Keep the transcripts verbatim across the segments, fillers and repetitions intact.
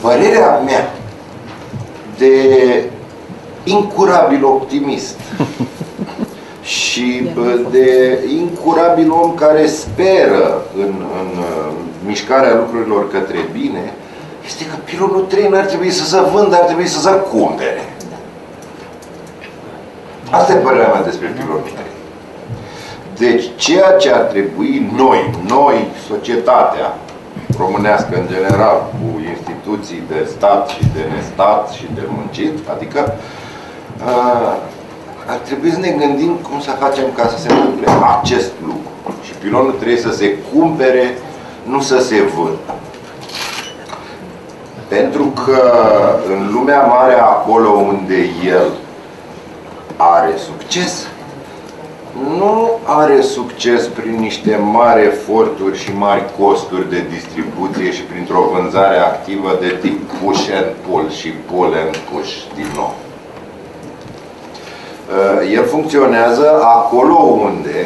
părerea mea de incurabil optimist și de incurabil om care speră în, în mișcarea lucrurilor către bine, este că pilonul trei n-ar trebui să se vândă, ar trebui să se cumpere. Asta e părerea mea despre pilonul trei. Deci ceea ce ar trebui noi, noi, societatea românească în general, cu instituții de stat și de nestat și de muncit, adică uh, ar trebui să ne gândim cum să facem ca să se întâmple acest lucru. Și pilonul trebuie să se cumpere, nu să se vândă. Pentru că în lumea mare, acolo unde el are succes, nu are succes prin niște mari eforturi și mari costuri de distribuție și printr-o vânzare activă de tip push and pull și pull and push din nou. El funcționează acolo unde,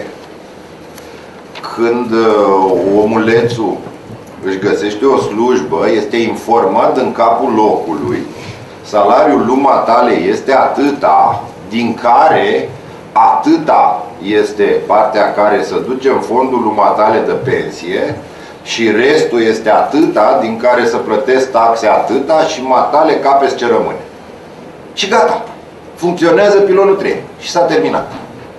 când omulețul își găsește o slujbă, este informat în capul locului, salariul lumatale este atâta, din care atâta este partea care se duce în fondul lumatale de pensie și restul este atâta din care să plătesc taxe atâta și matale capeți ce rămâne. Și gata. Funcționează pilonul trei. Și s-a terminat.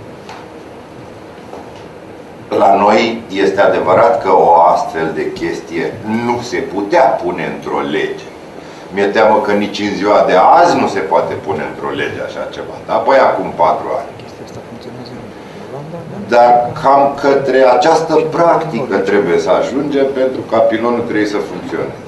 La noi este adevărat că o astfel de chestie nu se putea pune într-o lege. Mi-e teamă că nici în ziua de azi nu se poate pune într-o lege așa ceva. Da? Păi acum patru ani. Dar cam către această practică trebuie să ajungem pentru ca pilonul trei să funcționeze.